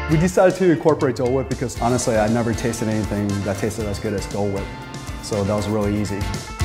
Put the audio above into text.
We decided to incorporate Dole Whip because honestly, I never tasted anything that tasted as good as Dole Whip. So that was really easy.